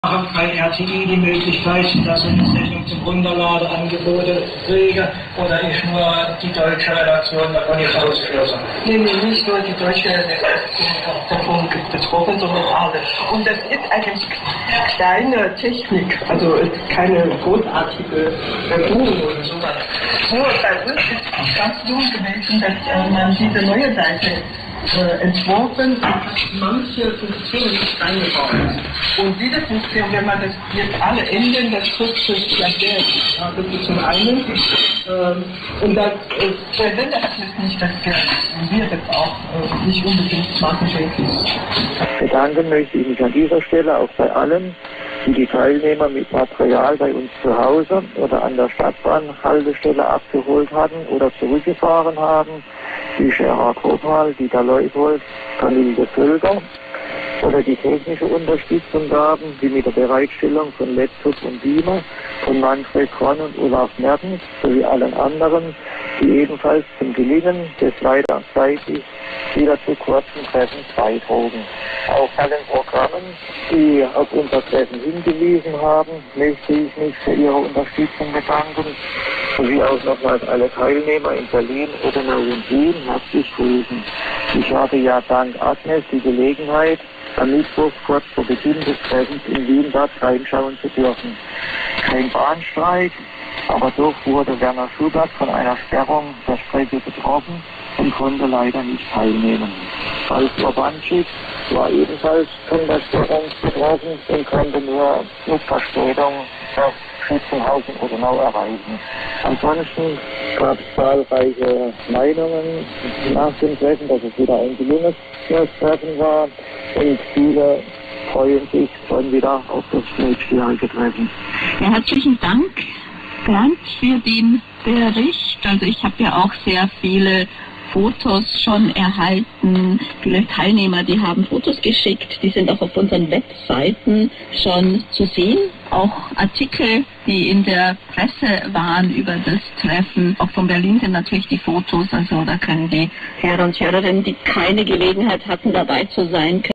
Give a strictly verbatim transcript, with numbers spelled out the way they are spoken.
Haben bei R T I die Möglichkeit, dass ich eine Sendung zum Runterladen angeboten kriege, oder ist nur die deutsche Redaktion davon jetzt ausgeschlossen? Nee, nee, nicht nur die deutsche Redaktion davon betroffen, sondern alle. Und das ist eigentlich kleine Technik, also keine großartige Verfügung oder sowas. Nur bei uns ist es ganz jung gewesen, dass äh, man diese neue Seite Äh, entworfen und hat manche Funktionen nicht eingebaut. Und diese Funktion, wenn man das jetzt alle Enden der Schrift ja sehr, das ist zum einen, ähm, und das äh, der Sender hat jetzt nicht das Geld, und wir das auch äh, nicht unbedingt machen, denke ich. Bedanken möchte ich mich an dieser Stelle auch bei allen, die die Teilnehmer mit Material bei uns zu Hause oder an der Stadtbahnhaltestelle abgeholt hatten oder zurückgefahren haben, wie Gerhard Rothwald, Dieter Leupold, Camille Völker, oder die technische Unterstützung gaben, wie mit der Bereitstellung von Laptop und Beamer von Manfred Kron und Olaf Mertens sowie allen anderen, die ebenfalls zum Gelingen des leider zeitlich wieder zu kurzen Treffens beitrugen. Auch allen Programmen, die auf unser Treffen hingewiesen haben, möchte ich mich für ihre Unterstützung bedanken, sowie auch nochmals alle Teilnehmer in Berlin, Odenau und Wien herzlich grüßen. Ich habe ja dank Agnes die Gelegenheit, am Mittwoch kurz vor Beginn des Treffens in Wien dort reinschauen zu dürfen. Kein Bahnstreik, aber doch wurde Werner Schubert von einer Sperrung der Strecke betroffen und konnte leider nicht teilnehmen. Ralf Urbanczyk war ebenfalls von der Sperrung betroffen und konnte nur mit Verspätung das Schützenhaus in Odenau erreichen. Ansonsten gab es zahlreiche Meinungen nach dem Treffen, dass es wieder ein gelungenes Treffen war, und viele freuen sich schon wieder auf das nächstjährige Treffen. Ja, herzlichen Dank, Bernd, für den Bericht. Also ich habe ja auch sehr viele Fotos schon erhalten. Viele Teilnehmer, die haben Fotos geschickt, die sind auch auf unseren Webseiten schon zu sehen. Auch Artikel, die in der Presse waren über das Treffen. Auch von Berlin sind natürlich die Fotos, also da können die Hörer und Hörerinnen, die keine Gelegenheit hatten, dabei zu sein,